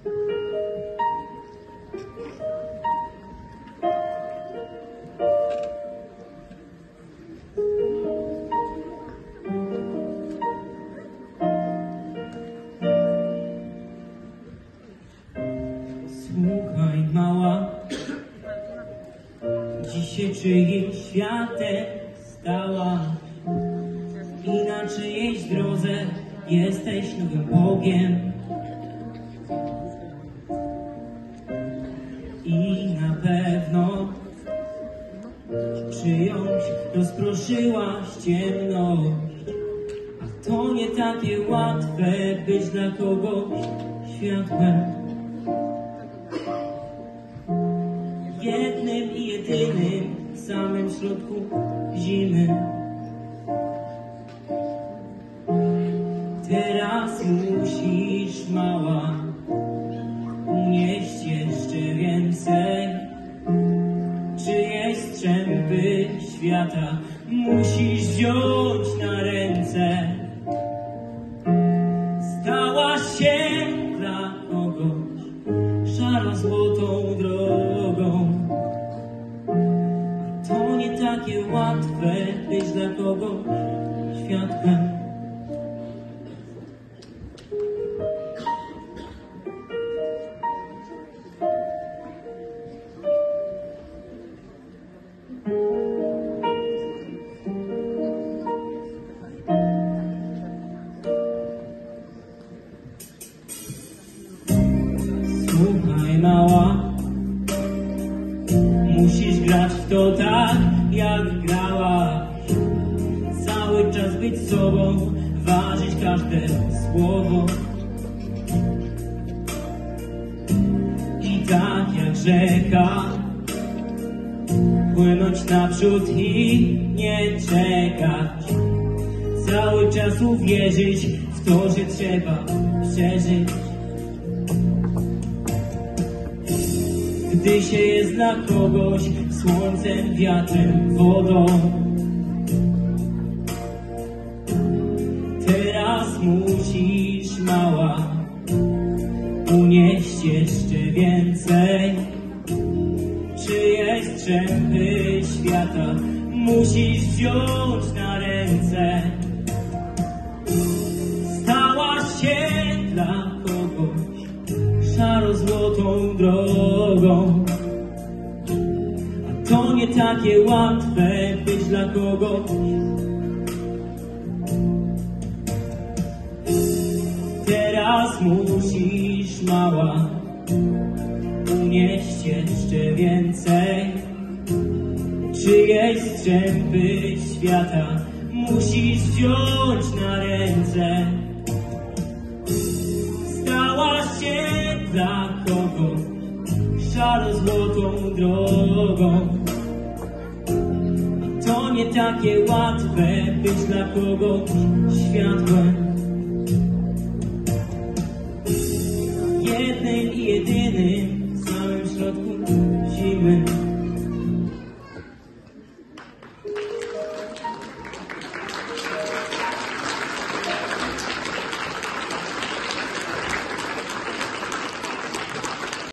Słuchaj, mała, dzisiaj czyjś światem stałaś i na czyjejś drodze jesteś nowym Bogiem. I na pewno czyjąś rozproszyłaś ciemność, a to nie takie łatwe być dla kogoś światłem. Jednym i jedynym, w samym środku zimy. Teraz musisz, mała, unieść jeszcze więcej. Czyjeś strzępy świata musisz wziąć na ręce. Stałaś się dla kogoś szaro-złotą drogą. To nie takie łatwe być dla kogoś światłem. Słuchaj, mała, musisz grać w to tak, jak grałaś. Cały czas być sobą, ważyć każde słowo. I tak jak rzeka, płynąć naprzód i nie czekać. Cały czas uwierzyć w to, że trzeba przeżyć. Gdy się jest dla kogoś słońcem, wiatrem, wodą. Teraz musisz, mała, unieść jeszcze więcej. Czyjeś strzępy świata musisz wziąć na ręce. Stałaś się dla kogoś szaro-złotą drogą. A to nie takie łatwe być dla kogoś. Teraz musisz, mała, unieść jeszcze więcej. Czyjeś strzępy świata musisz wziąć na ręce. Stałaś się dla kogoś szaro-złotą drogą. A to nie takie łatwe być dla kogoś światłem. Jednym i jedynym, w samym środku zimy.